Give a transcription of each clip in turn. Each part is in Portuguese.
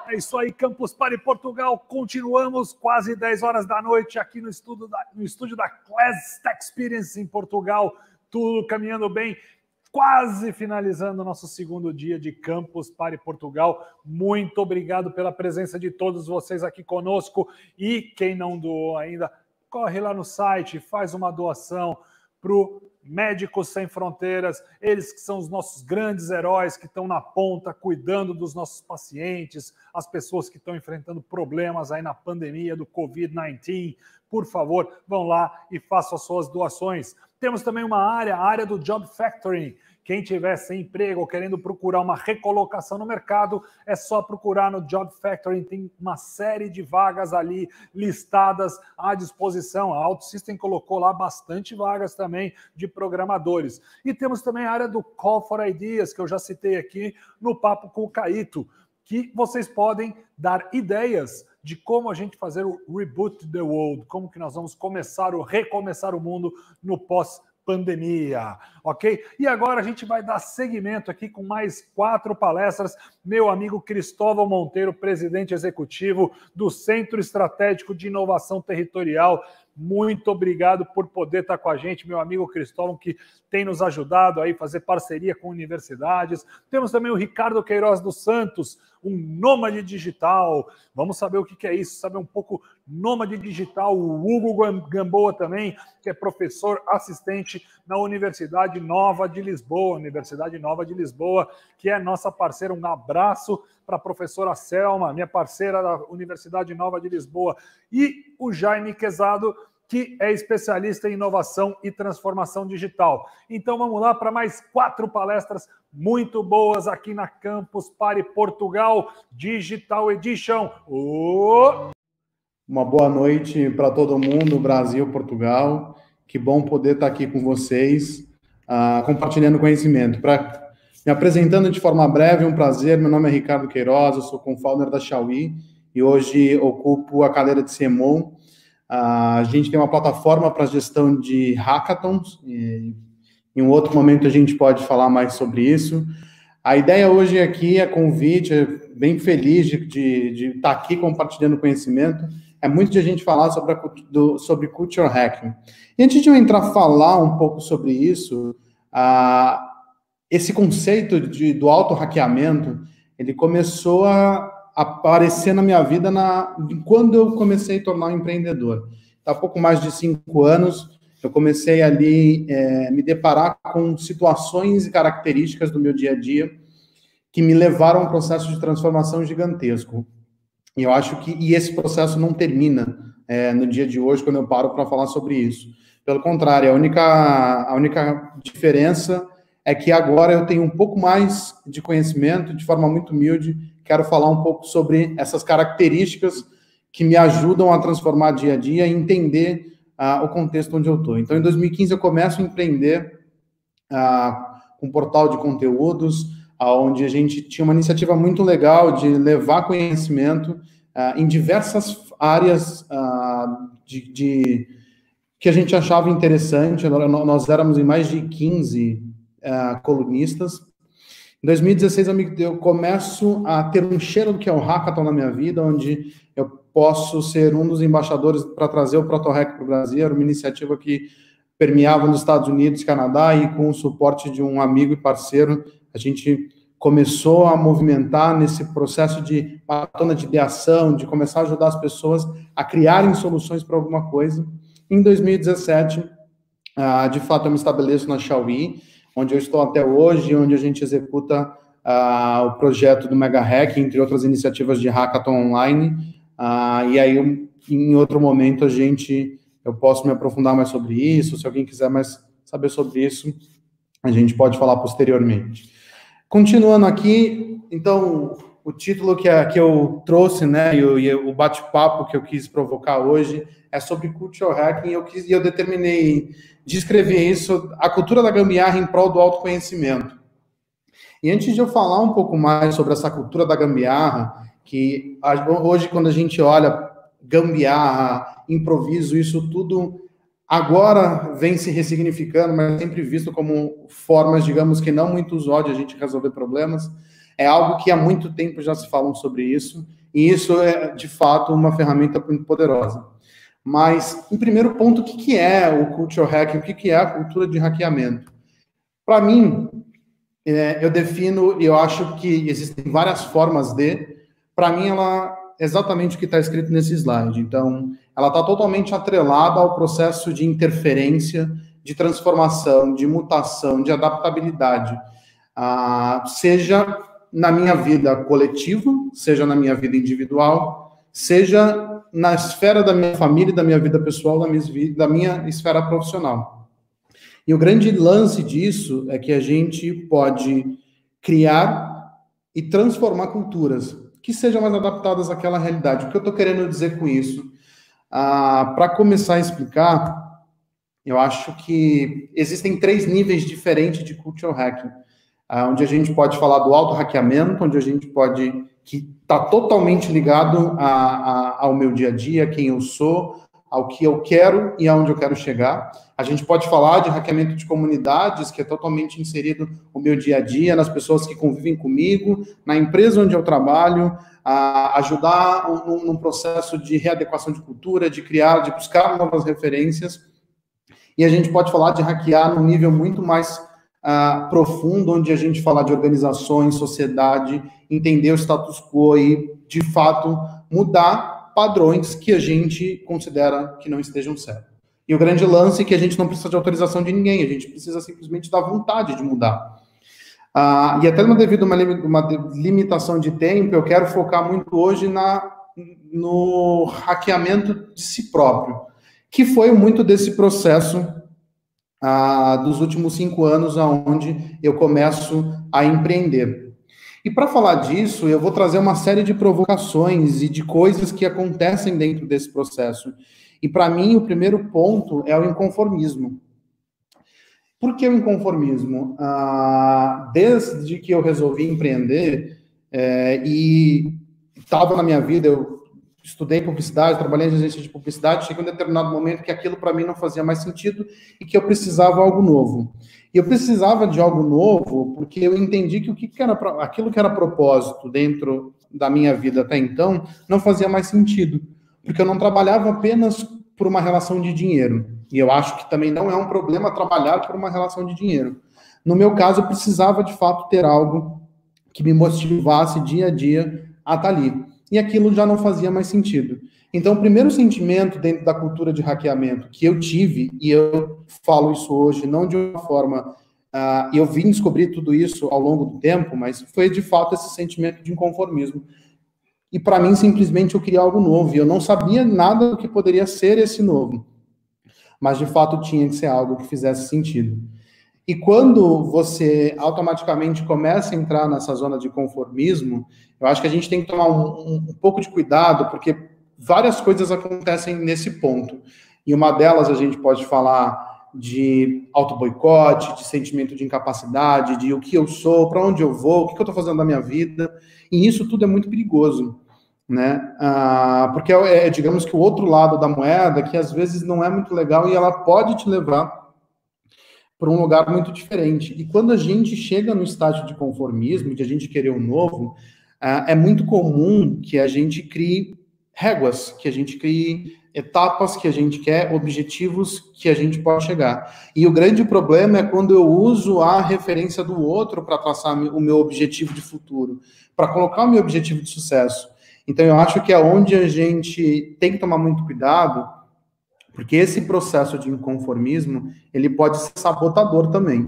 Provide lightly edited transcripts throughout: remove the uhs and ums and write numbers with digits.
É isso aí, Campus Party Portugal. Continuamos quase 10 horas da noite aqui no estúdio da Class Tech Experience em Portugal. Tudo caminhando bem. Quase finalizando o nosso segundo dia de Campus Party Portugal. Muito obrigado pela presença de todos vocês aqui conosco. E quem não doou ainda, corre lá no site, faz uma doação para o Médicos Sem Fronteiras, eles que são os nossos grandes heróis, que estão na ponta, cuidando dos nossos pacientes, as pessoas que estão enfrentando problemas aí na pandemia do Covid-19. Por favor, vão lá e façam as suas doações. Temos também uma área, a área do Job Factory. Quem tiver sem emprego ou querendo procurar uma recolocação no mercado, é só procurar no Job Factory. Tem uma série de vagas ali listadas à disposição. A OutSystem colocou lá bastante vagas também de programadores. E temos também a área do Call for Ideas, que eu já citei aqui no Papo com o Caíto, que vocês podem dar ideias de como a gente fazer o Reboot the World, como que nós vamos recomeçar o mundo no pós-pandemia, ok? E agora a gente vai dar seguimento aqui com mais 4 palestras. Meu amigo Cristóvão Monteiro, presidente executivo do Centro Estratégico de Inovação Territorial. Muito obrigado por poder estar com a gente, meu amigo Cristóvão, que tem nos ajudado aí a fazer parceria com universidades. Temos também o Ricardo Queiroz dos Santos, um nômade digital. Vamos saber o que é isso, saber um pouco nômade digital. O Hugo Gamboa também, que é professor assistente na Universidade Nova de Lisboa, que é nossa parceira. Um abraço para a professora Selma, minha parceira da Universidade Nova de Lisboa. E o Jaime Quezado, que é especialista em inovação e transformação digital. Então vamos lá para mais 4 palestras muito boas aqui na Campus Party Portugal Digital Edition. Uma boa noite para todo mundo, Brasil, Portugal. Que bom poder estar aqui com vocês, compartilhando conhecimento. Me apresentando de forma breve, um prazer. Meu nome é Ricardo Queiroz, eu sou co-founder da Xiaomi e hoje ocupo a cadeira de CMO. A gente tem uma plataforma para gestão de hackathons e em um outro momento a gente pode falar mais sobre isso. A ideia hoje aqui é convite, bem feliz de estar aqui compartilhando conhecimento. É muito de a gente falar sobre culture hacking. E antes de eu entrar a falar um pouco sobre isso, esse conceito do auto-hackeamento, ele começou a aparecer na minha vida quando eu comecei a tornar um empreendedor. Há pouco mais de 5 anos, eu comecei ali me deparar com situações e características do meu dia a dia que me levaram a um processo de transformação gigantesco. E eu acho que esse processo não termina no dia de hoje, quando eu paro para falar sobre isso. Pelo contrário, a única diferença é que agora eu tenho um pouco mais de conhecimento, de forma muito humilde, quero falar um pouco sobre essas características que me ajudam a transformar dia a dia e entender o contexto onde eu estou. Então, em 2015, eu começo a empreender com um portal de conteúdos, onde a gente tinha uma iniciativa muito legal de levar conhecimento em diversas áreas que a gente achava interessante. Nós éramos em mais de 15 colunistas. Em 2016, eu começo a ter um cheiro do que é o hackathon na minha vida, onde eu posso ser um dos embaixadores para trazer o ProtoHack para o Brasil. Era uma iniciativa que permeava nos Estados Unidos, Canadá, e com o suporte de um amigo e parceiro, a gente começou a movimentar nesse processo de maratona de ideação, de começar a ajudar as pessoas a criarem soluções para alguma coisa. Em 2017, de fato, eu me estabeleço na Xiaomi, onde eu estou até hoje, onde a gente executa o projeto do Mega Hack, entre outras iniciativas de hackathon online. E aí, em outro momento, eu posso me aprofundar mais sobre isso. Se alguém quiser mais saber sobre isso, a gente pode falar posteriormente. Continuando aqui, então, o título que eu trouxe, né, e o bate-papo que eu quis provocar hoje é sobre culture hacking, e eu determinei descrever isso, a cultura da gambiarra em prol do autoconhecimento. E antes de eu falar um pouco mais sobre essa cultura da gambiarra, que hoje, quando a gente olha gambiarra, improviso, isso tudo agora vem se ressignificando, mas sempre visto como formas, digamos que não muito usual de a gente resolver problemas. É algo que há muito tempo já se falam sobre isso, e isso é, de fato, uma ferramenta muito poderosa. Mas, em primeiro ponto, o que é o culture hacking? O que é a cultura de hackeamento? Para mim, eu defino, e eu acho que existem várias formas de, para mim, ela é exatamente o que está escrito nesse slide. Então, ela está totalmente atrelada ao processo de interferência, de transformação, de mutação, de adaptabilidade, seja na minha vida coletiva, seja na minha vida individual, seja na esfera da minha família, da minha vida pessoal, da minha esfera profissional. E o grande lance disso é que a gente pode criar e transformar culturas que sejam mais adaptadas àquela realidade. O que eu estou querendo dizer com isso? Para começar a explicar, eu acho que existem 3 níveis diferentes de culture hacking, onde a gente pode falar do auto-hackeamento, onde a gente pode, que está totalmente ligado ao meu dia a dia, quem eu sou, ao que eu quero e aonde eu quero chegar. A gente pode falar de hackeamento de comunidades, que é totalmente inserido no meu dia a dia, nas pessoas que convivem comigo, na empresa onde eu trabalho, a ajudar num processo de readequação de cultura, de criar, de buscar novas referências. E a gente pode falar de hackear num nível muito mais profundo, onde a gente fala de organizações, sociedade, entender o status quo e, de fato, mudar padrões que a gente considera que não estejam certos. E o grande lance é que a gente não precisa de autorização de ninguém, a gente precisa simplesmente da vontade de mudar. E até devido a uma limitação de tempo, eu quero focar muito hoje no hackeamento de si próprio, que foi muito desse processo dos últimos 5 anos, onde eu começo a empreender. E para falar disso, eu vou trazer uma série de provocações e de coisas que acontecem dentro desse processo. E para mim, o primeiro ponto é o inconformismo. Por que o inconformismo? Desde que eu resolvi empreender e estava na minha vida, eu estudei publicidade, trabalhei em agência de publicidade, chegou um determinado momento que aquilo para mim não fazia mais sentido e que eu precisava de algo novo. E eu precisava de algo novo porque eu entendi que aquilo que era propósito dentro da minha vida até então não fazia mais sentido, porque eu não trabalhava apenas por uma relação de dinheiro. E eu acho que também não é um problema trabalhar por uma relação de dinheiro. No meu caso, eu precisava de fato ter algo que me motivasse dia a dia a estar ali. E aquilo já não fazia mais sentido. Então, o primeiro sentimento dentro da cultura de hackeamento que eu tive, e eu falo isso hoje, não de uma forma... eu vim descobrir tudo isso ao longo do tempo, mas foi de fato esse sentimento de inconformismo. E para mim, simplesmente, eu queria algo novo. E eu não sabia nada do que poderia ser esse novo. Mas, de fato, tinha que ser algo que fizesse sentido. E quando você automaticamente começa a entrar nessa zona de conformismo, eu acho que a gente tem que tomar um pouco de cuidado, porque várias coisas acontecem nesse ponto. E uma delas a gente pode falar de auto-boicote, de sentimento de incapacidade, de o que eu sou, para onde eu vou, o que eu estou fazendo na minha vida. E isso tudo é muito perigoso, né? Porque digamos que o outro lado da moeda, que às vezes não é muito legal e ela pode te levar para um lugar muito diferente. E quando a gente chega no estágio de conformismo, de a gente querer o novo, é muito comum que a gente crie réguas, que a gente crie etapas que a gente quer, objetivos que a gente pode chegar. E o grande problema é quando eu uso a referência do outro para traçar o meu objetivo de futuro, para colocar o meu objetivo de sucesso. Então, eu acho que é onde a gente tem que tomar muito cuidado, porque esse processo de inconformismo, ele pode ser sabotador também.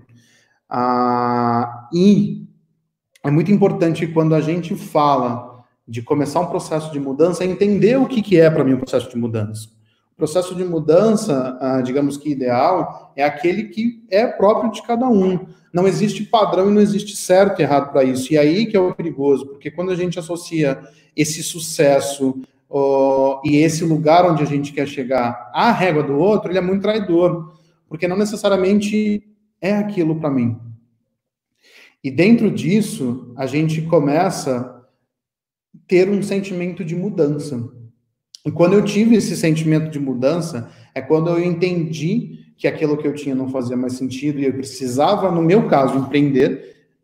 E é muito importante quando a gente fala de começar um processo de mudança, entender o que é para mim o processo de mudança. O processo de mudança, digamos que ideal, é aquele que é próprio de cada um. Não existe padrão e não existe certo e errado para isso. E aí que é o perigoso, porque quando a gente associa esse sucesso e esse lugar onde a gente quer chegar à régua do outro, ele é muito traidor, porque não necessariamente é aquilo para mim. E dentro disso, a gente começa a ter um sentimento de mudança. E quando eu tive esse sentimento de mudança, é quando eu entendi que aquilo que eu tinha não fazia mais sentido e eu precisava, no meu caso, empreender.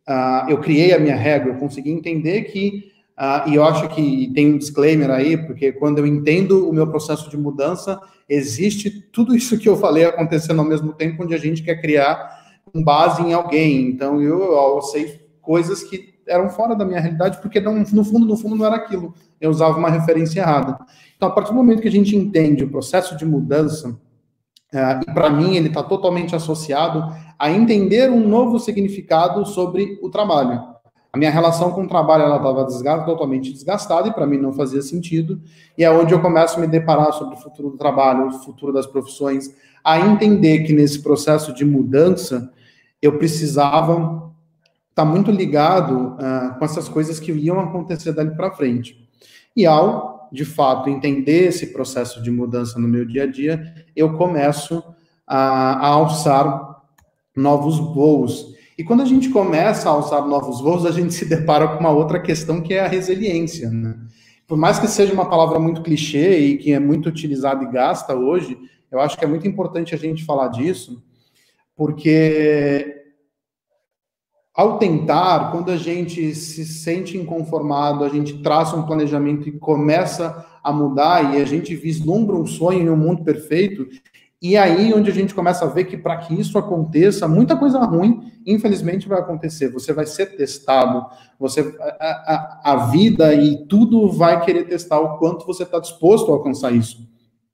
eu criei a minha régua, eu consegui entender que, e eu acho que tem um disclaimer aí, porque quando eu entendo o meu processo de mudança, existe tudo isso que eu falei acontecendo ao mesmo tempo, onde a gente quer criar com base em alguém. Então, eu sei coisas que eram fora da minha realidade, porque no fundo não era aquilo. Eu usava uma referência errada. Então, a partir do momento que a gente entende o processo de mudança, e para mim ele está totalmente associado a entender um novo significado sobre o trabalho. A minha relação com o trabalho ela estava totalmente desgastada e para mim não fazia sentido. E é onde eu começo a me deparar sobre o futuro do trabalho, o futuro das profissões, a entender que nesse processo de mudança eu precisava estar muito ligado com essas coisas que iam acontecer dali para frente. E ao, de fato, entender esse processo de mudança no meu dia a dia, eu começo a alçar novos voos. E quando a gente começa a alçar novos voos, a gente se depara com uma outra questão, que é a resiliência, né? Por mais que seja uma palavra muito clichê e que é muito utilizada e gasta hoje, eu acho que é muito importante a gente falar disso, porque ao tentar, quando a gente se sente inconformado, a gente traça um planejamento e começa a mudar, e a gente vislumbra um sonho em um mundo perfeito, e aí onde a gente começa a ver que para que isso aconteça, muita coisa ruim, infelizmente, vai acontecer. Você vai ser testado, a vida e tudo vai querer testar o quanto você está disposto a alcançar isso.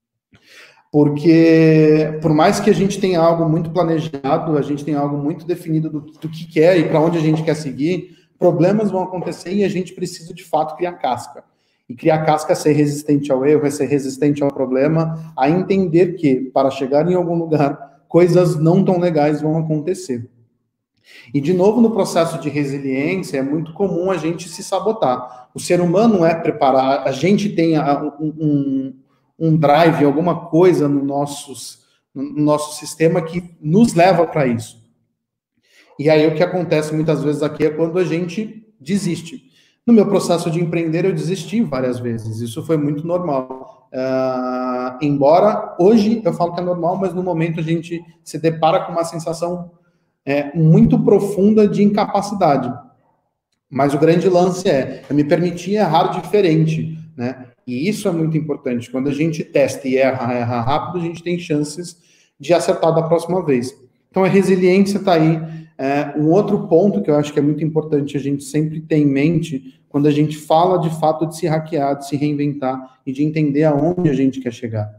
Porque, por mais que a gente tenha algo muito planejado, a gente tenha algo muito definido do que quer e para onde a gente quer seguir, problemas vão acontecer e a gente precisa, de fato, criar casca. E criar casca é ser resistente ao erro, é ser resistente ao problema, a entender que, para chegar em algum lugar, coisas não tão legais vão acontecer. E, de novo, no processo de resiliência, é muito comum a gente se sabotar. O ser humano é preparar, a gente tem um drive, alguma coisa no nosso sistema que nos leva para isso. E aí o que acontece muitas vezes aqui é quando a gente desiste. No meu processo de empreender, eu desisti várias vezes. Isso foi muito normal. Embora hoje eu falo que é normal, mas no momento a gente se depara com uma sensação muito profunda de incapacidade. Mas o grande lance eu me permitir errar diferente, né? E isso é muito importante. Quando a gente testa e erra rápido, a gente tem chances de acertar da próxima vez. Então, a resiliência está aí. Um outro ponto que eu acho que é muito importante a gente sempre ter em mente quando a gente fala de fato de se hackear, de se reinventar e de entender aonde a gente quer chegar.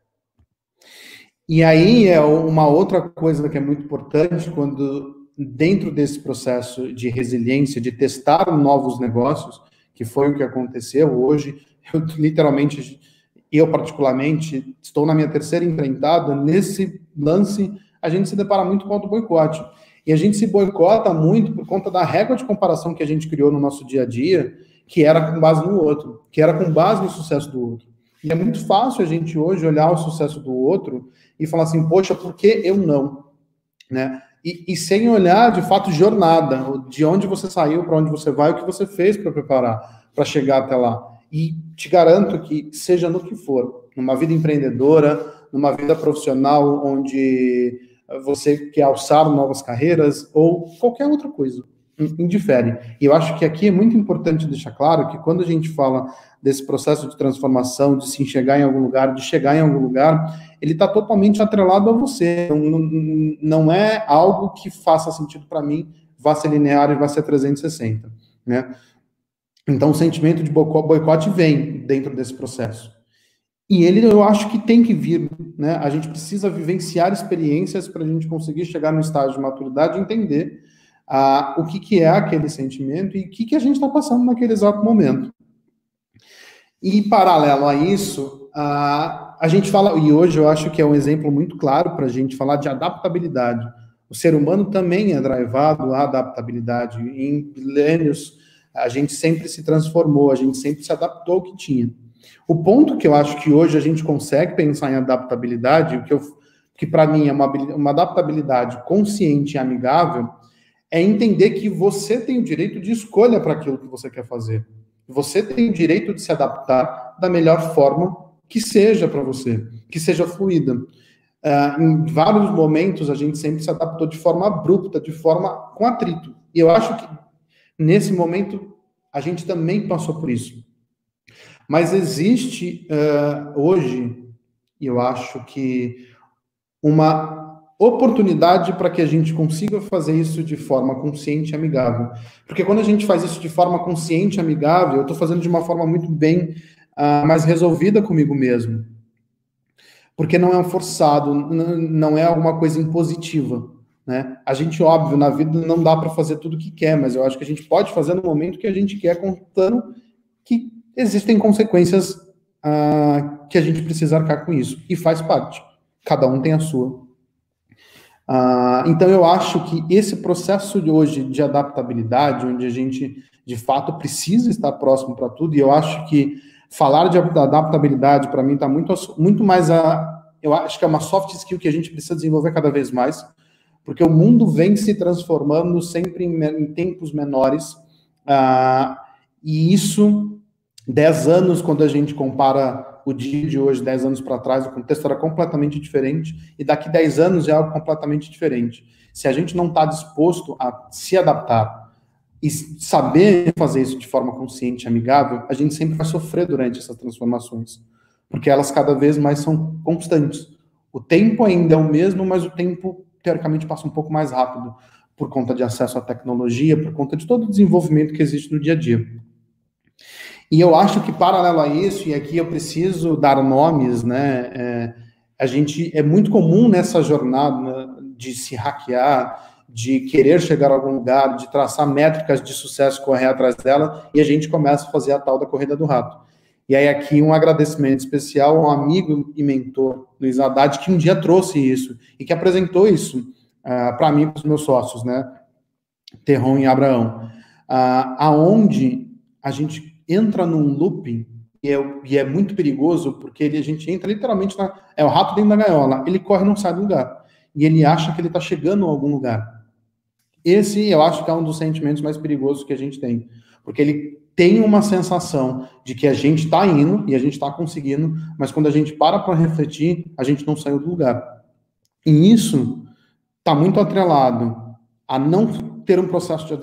E aí é uma outra coisa que é muito importante quando, dentro desse processo de resiliência, de testar novos negócios, que foi o que aconteceu hoje, eu particularmente, estou na minha terceira empreitada, nesse lance, a gente se depara muito com o auto-boicote. E a gente se boicota muito por conta da régua de comparação que a gente criou no nosso dia a dia, que era com base no outro, que era com base no sucesso do outro. E é muito fácil a gente hoje olhar o sucesso do outro e falar assim, poxa, por que eu não? Né? E sem olhar, de fato, jornada, de onde você saiu, para onde você vai, o que você fez para preparar, para chegar até lá. E te garanto que, seja no que for, numa vida empreendedora, numa vida profissional, onde você quer alçar novas carreiras, ou qualquer outra coisa, indifere. E eu acho que aqui é muito importante deixar claro que quando a gente fala desse processo de transformação, de se enxergar em algum lugar, de chegar em algum lugar, ele está totalmente atrelado a você. Não é algo que faça sentido para mim, vá ser linear e vá ser 360, né? Então, o sentimento de boicote vem dentro desse processo. E ele, eu acho que tem que vir, né? A gente precisa vivenciar experiências para a gente conseguir chegar no estágio de maturidade e entender o que é aquele sentimento e o que a gente está passando naquele exato momento. E, paralelo a isso, a gente fala, e hoje eu acho que é um exemplo muito claro para a gente falar de adaptabilidade. O ser humano também é drivado à adaptabilidade. Em milênios, a gente sempre se transformou, a gente sempre se adaptou ao que tinha. O ponto que eu acho que hoje a gente consegue pensar em adaptabilidade, que para mim é uma adaptabilidade consciente e amigável, é entender que você tem o direito de escolha para aquilo que você quer fazer. Você tem o direito de se adaptar da melhor forma que seja para você, que seja fluida. Em vários momentos a gente sempre se adaptou de forma abrupta, de forma com atrito. E eu acho que, nesse momento, a gente também passou por isso. Mas existe, hoje, eu acho que uma oportunidade para que a gente consiga fazer isso de forma consciente e amigável. Porque quando a gente faz isso de forma consciente e amigável, eu estou fazendo de uma forma muito bem mais resolvida comigo mesmo. Porque não é um forçado, não é alguma coisa impositiva, né? A gente, óbvio, na vida não dá para fazer tudo o que quer, mas eu acho que a gente pode fazer no momento que a gente quer, contando que existem consequências que a gente precisa arcar com isso. E faz parte. Cada um tem a sua. Então, eu acho que esse processo de hoje de adaptabilidade, onde a gente, de fato, precisa estar próximo para tudo, e eu acho que falar de adaptabilidade, para mim, está muito mais eu acho que é uma soft skill que a gente precisa desenvolver cada vez mais, porque o mundo vem se transformando sempre em tempos menores, e isso, 10 anos, quando a gente compara o dia de hoje, 10 anos para trás, o contexto era completamente diferente, e daqui 10 anos é algo completamente diferente. Se a gente não está disposto a se adaptar e saber fazer isso de forma consciente e amigável, a gente sempre vai sofrer durante essas transformações, porque elas cada vez mais são constantes. O tempo ainda é o mesmo, mas o tempo, teoricamente, passa um pouco mais rápido, por conta de acesso à tecnologia, por conta de todo o desenvolvimento que existe no dia a dia. E eu acho que, paralelo a isso, e aqui eu preciso dar nomes, né, é muito comum nessa jornada de se hackear, de querer chegar a algum lugar, de traçar métricas de sucesso, correr atrás dela, e a gente começa a fazer a tal da corrida do rato. E aí aqui um agradecimento especial a um amigo e mentor, Luiz Haddad, que um dia trouxe isso, e que apresentou isso para mim e para os meus sócios, né, Terron e Abraão, aonde a gente entra num looping, e é muito perigoso, porque a gente entra literalmente é o rato dentro da gaiola, ele corre e não sai do lugar, e ele acha que ele está chegando a algum lugar. Esse, eu acho que é um dos sentimentos mais perigosos que a gente tem, porque ele tem uma sensação de que a gente está indo, e a gente está conseguindo, mas quando a gente para refletir, a gente não saiu do lugar. E isso está muito atrelado a não ter um processo de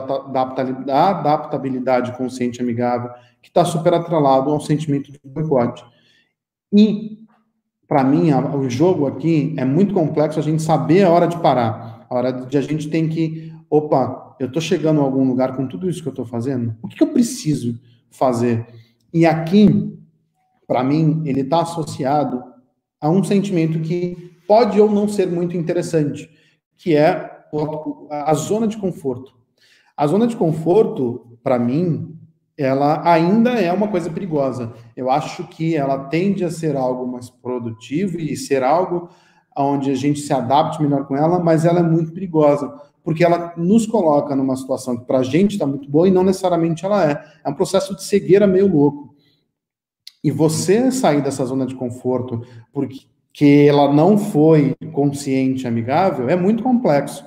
adaptabilidade consciente e amigável, que está super atrelado ao sentimento de boicote. E, para mim, o jogo aqui é muito complexo, a gente saber a hora de parar, a hora de a gente tem que, opa, eu estou chegando a algum lugar com tudo isso que eu estou fazendo, o que eu preciso fazer? E aqui, para mim, ele está associado a um sentimento que pode ou não ser muito interessante, que é a zona de conforto. A zona de conforto, para mim, ela ainda é uma coisa perigosa. Eu acho que ela tende a ser algo mais produtivo e ser algo onde a gente se adapte melhor com ela, mas ela é muito perigosa, porque ela nos coloca numa situação que para a gente está muito boa e não necessariamente ela é. É um processo de cegueira meio louco. E você sair dessa zona de conforto porque ela não foi consciente e amigável é muito complexo.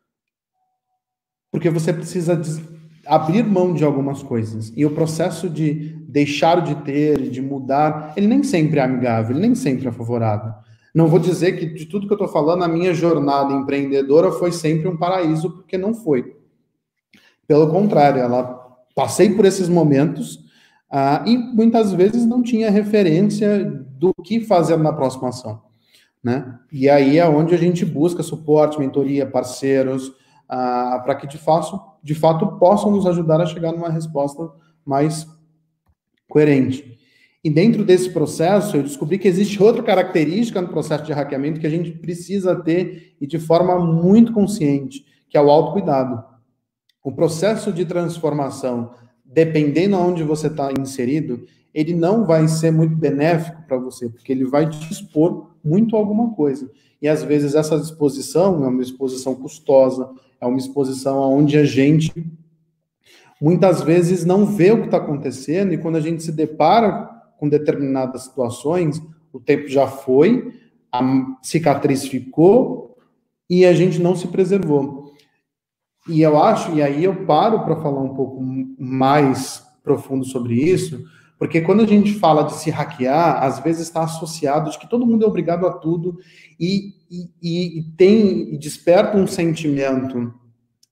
Porque você precisa abrir mão de algumas coisas. E o processo de deixar de ter, de mudar, ele nem sempre é amigável, ele nem sempre é favorável. Não vou dizer que de tudo que eu estou falando, a minha jornada empreendedora foi sempre um paraíso, porque não foi. Pelo contrário, passei por esses momentos e muitas vezes não tinha referência do que fazer na próxima ação, né? E aí é onde a gente busca suporte, mentoria, parceiros, para que de fato possam nos ajudar a chegar numa resposta mais coerente. E dentro desse processo, eu descobri que existe outra característica no processo de hackeamento que a gente precisa ter e de forma muito consciente, que é o autocuidado. O processo de transformação, dependendo de onde você está inserido, ele não vai ser muito benéfico para você, porque ele vai te expor muito a alguma coisa. E às vezes essa exposição é uma exposição custosa, é uma exposição onde a gente muitas vezes não vê o que está acontecendo, e quando a gente se depara com determinadas situações, o tempo já foi, a cicatriz ficou, e a gente não se preservou. E eu acho, e aí eu paro para falar um pouco mais profundo sobre isso, porque quando a gente fala de se hackear, às vezes está associado de que todo mundo é obrigado a tudo, e desperta um sentimento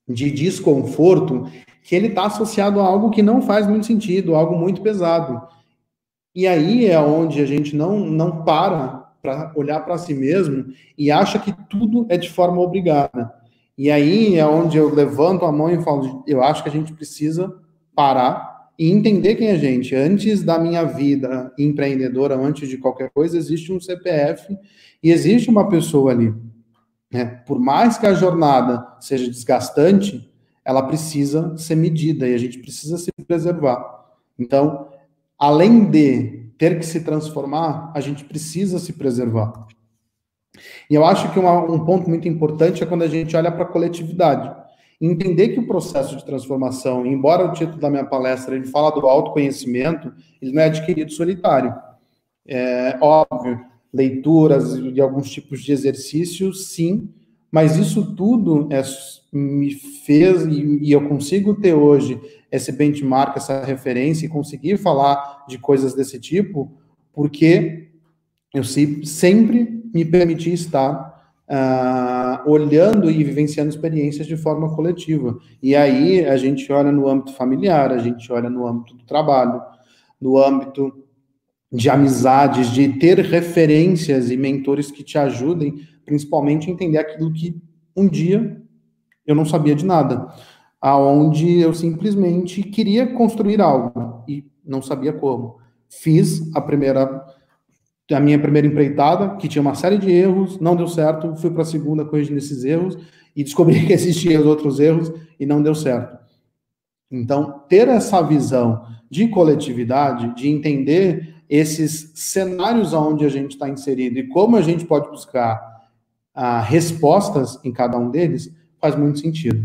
de desconforto, que ele está associado a algo que não faz muito sentido, algo muito pesado. E aí é onde a gente não para olhar para si mesmo e acha que tudo é de forma obrigada. E aí é onde eu levanto a mão e falo, eu acho que a gente precisa parar e entender quem é a gente. Antes da minha vida empreendedora, antes de qualquer coisa, existe um CPF e existe uma pessoa ali. Por mais que a jornada seja desgastante, ela precisa ser medida e a gente precisa se preservar. Então, além de ter que se transformar, a gente precisa se preservar. E eu acho que um ponto muito importante é quando a gente olha para a coletividade. Entender que o processo de transformação, embora o título da minha palestra ele fala do autoconhecimento, ele não é adquirido solitário. É óbvio, leituras e alguns tipos de exercícios, sim, mas isso tudo me fez, e eu consigo ter hoje esse benchmark, essa referência, e conseguir falar de coisas desse tipo, porque eu sempre me permiti estar olhando e vivenciando experiências de forma coletiva. E aí a gente olha no âmbito familiar, a gente olha no âmbito do trabalho, no âmbito de amizades, de ter referências e mentores que te ajudem, principalmente a entender aquilo que um dia eu não sabia de nada, aonde eu simplesmente queria construir algo e não sabia como. Fiz a minha primeira empreitada, que tinha uma série de erros, não deu certo, fui para a segunda corrigindo esses erros e descobri que existiam outros erros e não deu certo. Então, ter essa visão de coletividade, de entender esses cenários onde a gente está inserido e como a gente pode buscar respostas em cada um deles, faz muito sentido.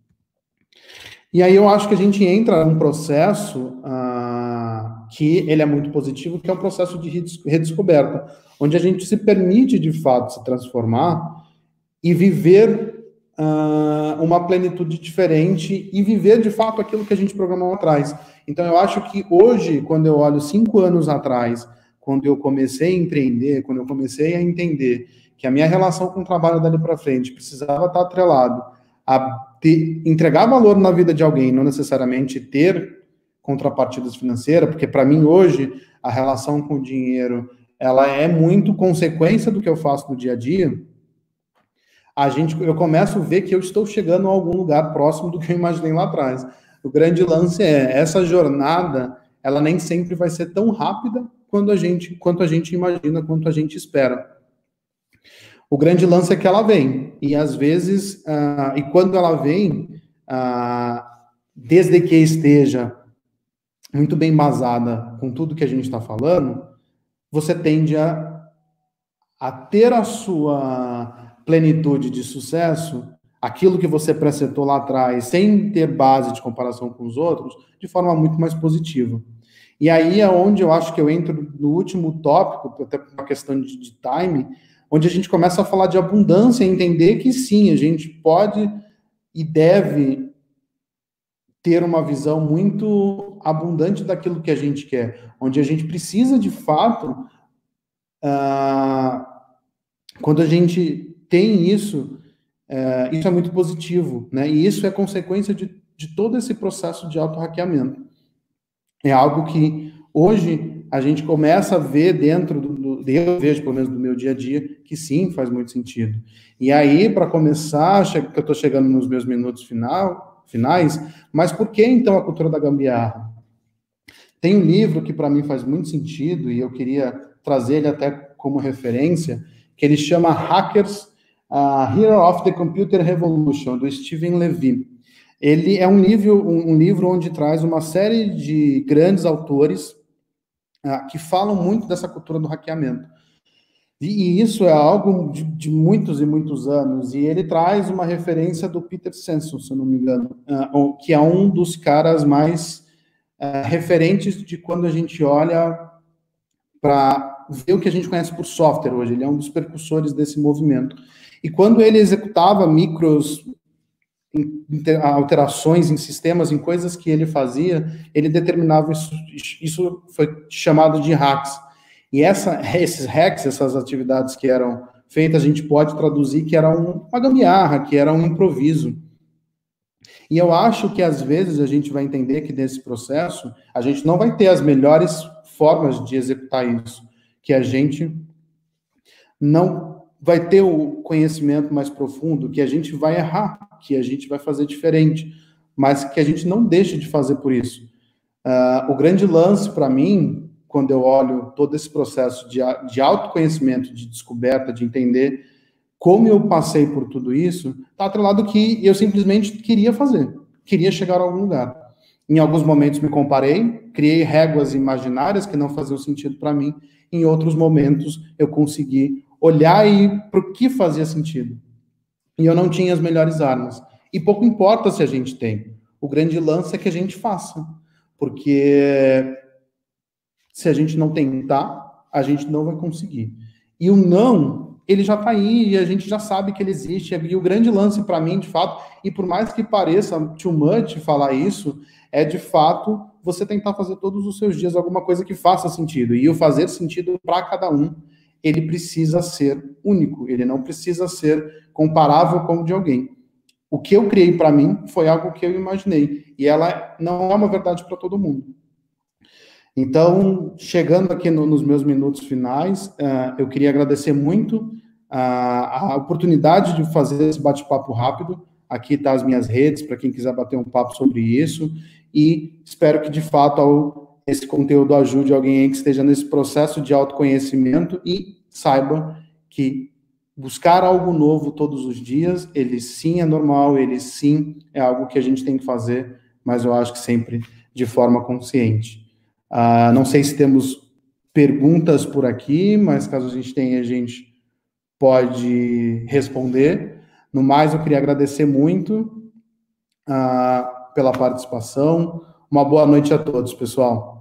E aí eu acho que a gente entra num processo que ele é muito positivo, que é um processo de redescoberta, onde a gente se permite, de fato, se transformar e viver uma plenitude diferente e viver, de fato, aquilo que a gente programou lá atrás. Então, eu acho que hoje, quando eu olho 5 anos atrás, quando eu comecei a empreender, quando eu comecei a entender que a minha relação com o trabalho dali para frente precisava estar atrelado a entregar valor na vida de alguém, não necessariamente ter contrapartidas financeiras, porque para mim hoje a relação com o dinheiro ela é muito consequência do que eu faço no dia a dia. Eu começo a ver que eu estou chegando a algum lugar próximo do que eu imaginei lá atrás. O grande lance é essa jornada, ela nem sempre vai ser tão rápida quanto a gente imagina, quanto a gente espera. O grande lance é que ela vem, e às vezes, e quando ela vem, desde que esteja muito bem embasada com tudo que a gente está falando, você tende a ter a sua plenitude de sucesso, aquilo que você presetou lá atrás, sem ter base de comparação com os outros, de forma muito mais positiva. E aí é onde eu acho que eu entro no último tópico, até por uma questão de time, onde a gente começa a falar de abundância e entender que sim, a gente pode e deve ter uma visão muito abundante daquilo que a gente quer, onde a gente precisa, de fato, quando a gente tem isso, isso é muito positivo, né? E isso é consequência de todo esse processo de auto-hackeamento. É algo que hoje a gente começa a ver eu vejo, pelo menos, do meu dia a dia, que sim, faz muito sentido. E aí, para começar, que eu estou chegando nos meus minutos finais, mas por que, então, a cultura da gambiarra? Tem um livro que, para mim, faz muito sentido, e eu queria trazer ele até como referência, que ele chama Hackers, Hero of the Computer Revolution, do Steven Levy. Ele é um livro onde traz uma série de grandes autores que falam muito dessa cultura do hackeamento. E isso é algo de muitos e muitos anos, e ele traz uma referência do Peter Sanson, se eu não me engano, que é um dos caras mais referentes de quando a gente olha para ver o que a gente conhece por software hoje. Ele é um dos precursores desse movimento. E quando ele executava alterações em sistemas, em coisas que ele fazia, ele determinava isso foi chamado de hacks. E esses hacks, essas atividades que eram feitas, a gente pode traduzir que era uma gambiarra, que era um improviso. E eu acho que, às vezes, a gente vai entender que, nesse processo, a gente não vai ter as melhores formas de executar isso, que a gente não vai ter o conhecimento mais profundo, que a gente vai errar, que a gente vai fazer diferente, mas que a gente não deixe de fazer por isso. O grande lance, para mim, quando eu olho todo esse processo de autoconhecimento, de descoberta, de entender como eu passei por tudo isso, está atrelado que eu simplesmente queria fazer, queria chegar a algum lugar. Em alguns momentos me comparei, criei réguas imaginárias que não faziam sentido para mim. Em outros momentos eu consegui olhar para o que fazia sentido. E eu não tinha as melhores armas. E pouco importa se a gente tem. O grande lance é que a gente faça. Porque se a gente não tentar, a gente não vai conseguir. E o não, ele já está aí, e a gente já sabe que ele existe. E o grande lance para mim, de fato, e por mais que pareça too much falar isso, é de fato você tentar fazer todos os seus dias alguma coisa que faça sentido. E o fazer sentido para cada um, ele precisa ser único, ele não precisa ser comparável com o de alguém. O que eu criei para mim foi algo que eu imaginei, e ela não é uma verdade para todo mundo. Então, chegando aqui nos meus minutos finais, eu queria agradecer muito a oportunidade de fazer esse bate-papo rápido. Aqui tá as minhas redes, para quem quiser bater um papo sobre isso, e espero que, de fato, esse conteúdo ajude alguém que esteja nesse processo de autoconhecimento e saiba que buscar algo novo todos os dias, ele sim é normal, ele sim é algo que a gente tem que fazer, mas eu acho que sempre de forma consciente. Não sei se temos perguntas por aqui, mas caso a gente tenha, a gente pode responder. No mais, eu queria agradecer muito pela participação. Uma boa noite a todos, pessoal.